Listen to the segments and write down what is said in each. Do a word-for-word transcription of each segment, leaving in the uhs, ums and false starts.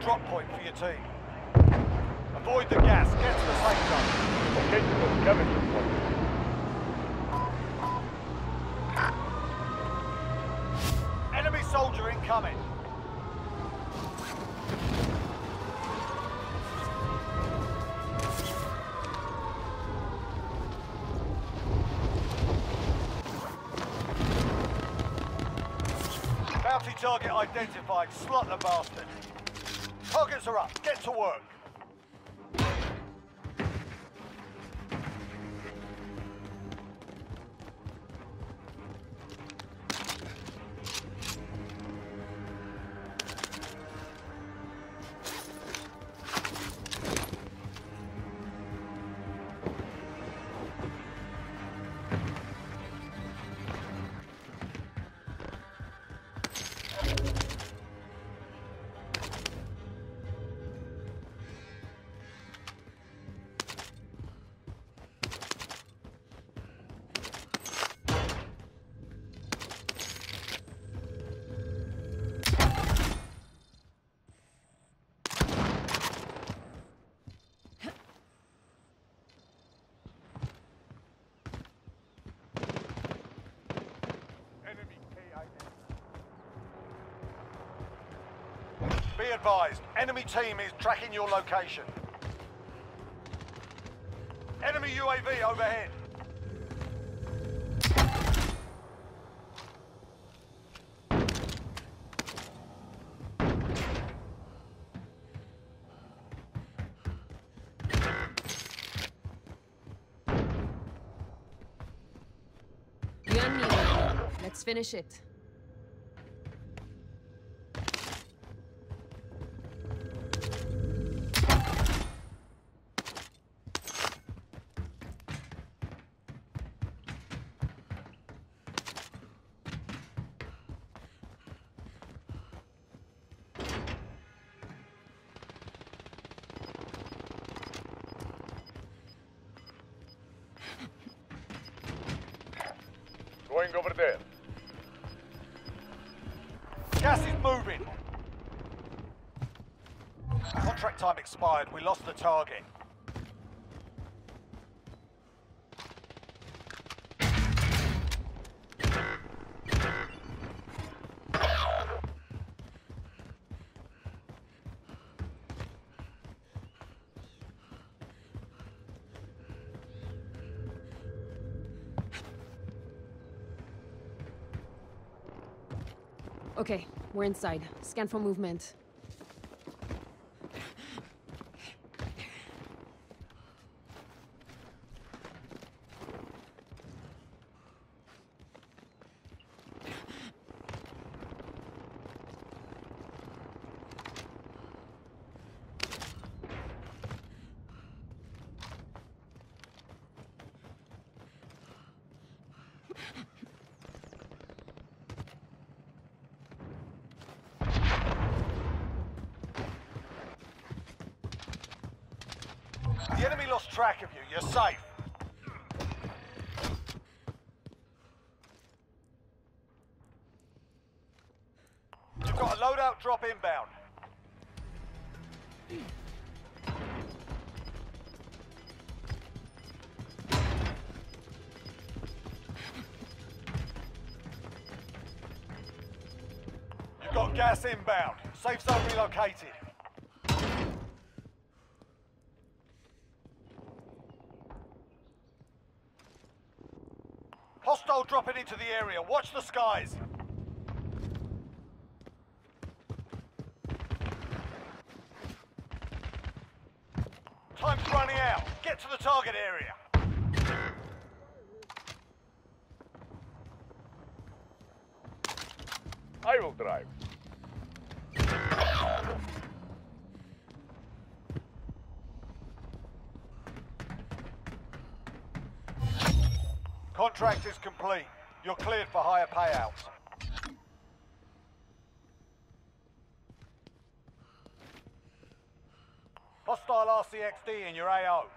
drop point for your team. Avoid the gas. Get to the safe zone. Okay, scavenger point. Enemy soldier incoming. Bounty target identified. Slot the bastard. Targets are up. Get to work. Be advised, enemy team is tracking your location. Enemy U A V overhead. You and me. Let's finish it. Going over there. Gas is moving. Contract time expired. We lost the target. Okay, we're inside. Scan for movement. The enemy lost track of you. You're safe. You've got a loadout drop inbound. You've got gas inbound. Safe zone relocated. Hostile dropping into the area. Watch the skies. Time's running out. Get to the target area. I will drive. Contract is complete. You're cleared for higher payouts. Hostile R C X D in your A O.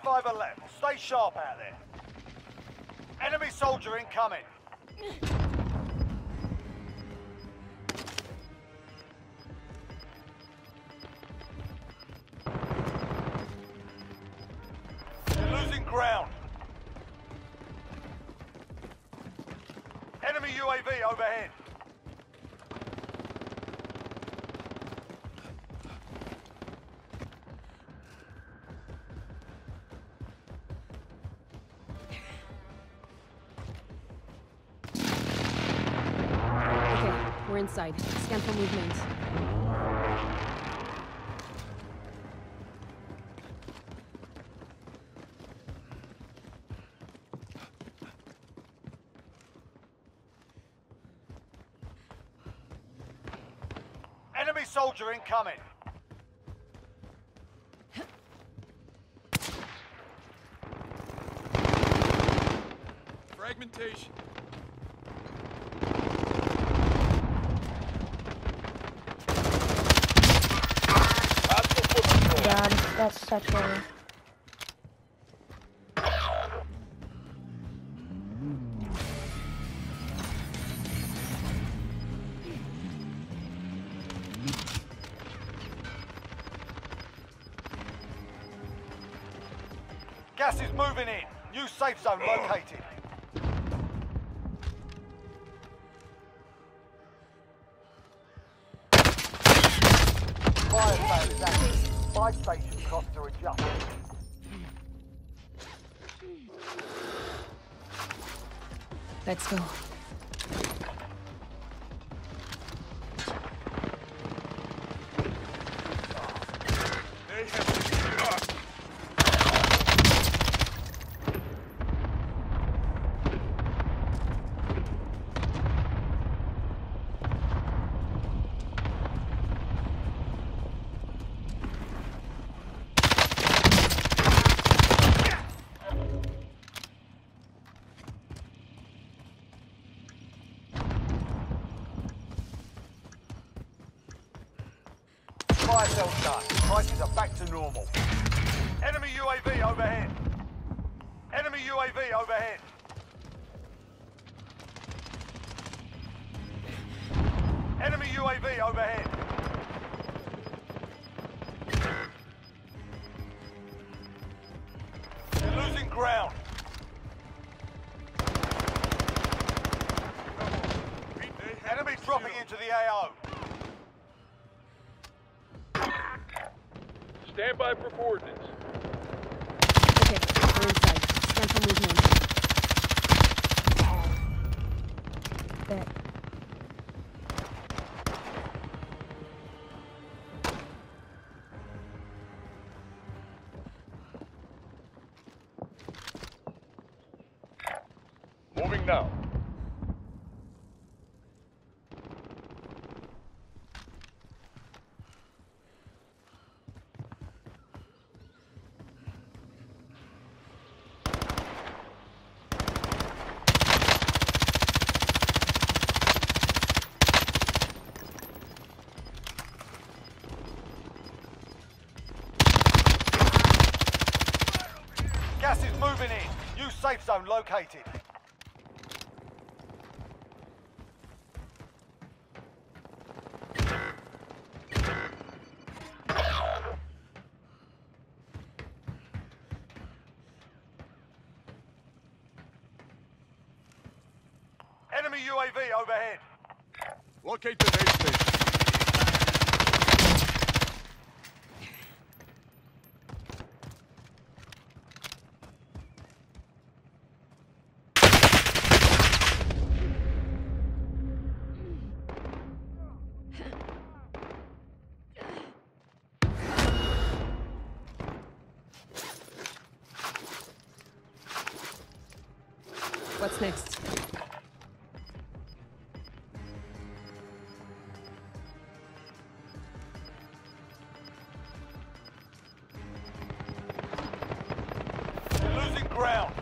Survivor left. Stay sharp out there. Enemy soldier incoming. You're losing ground. Enemy U A V overhead. We're inside. Scan for movement. Enemy soldier incoming. Fragmentation. God, that's such a... Gas is moving in. New safe zone located. Fire sale is active. Buy station costs are adjusted. Let's go. They have uh. Fire sale done. Prices are back to normal. Enemy U A V overhead. Enemy U A V overhead. Enemy U A V overhead. You're losing ground. Enemy dropping into the A O. Stand by for coordinates. Okay, we're inside. Scan for movement. That. Moving now. Gas is moving in. New safe zone located. Enemy U A V overhead. Locate the base station. What's next? You're losing ground.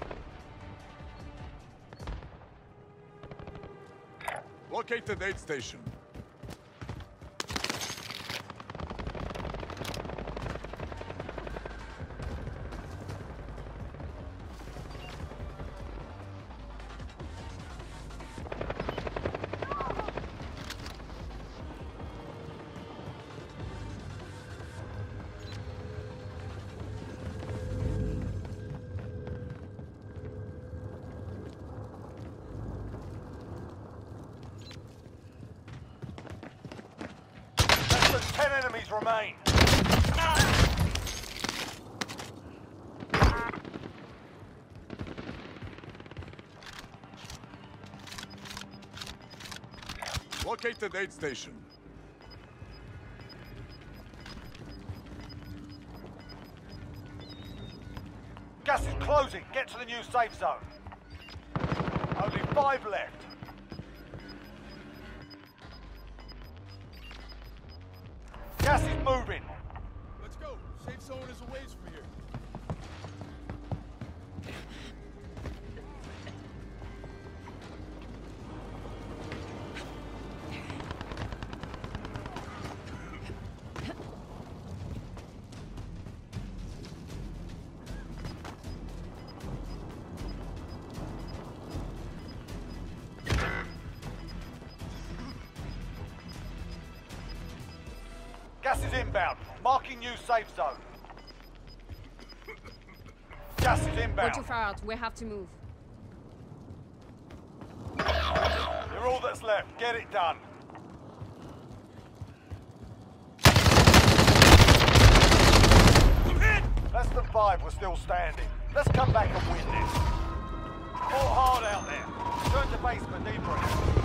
Locate the aid station. Ten enemies remain. Locate the aid station. Gas is closing. Get to the new safe zone. Only five left. Gas is moving. Let's go. Safe zone is a ways from here. Gas is inbound. Marking new safe zone. Gas is Go inbound. too far out. We have to move. You're all that's left. Get it done. Less than five were still standing. Let's come back and win this. Fought hard out there. Turn to base for debrief.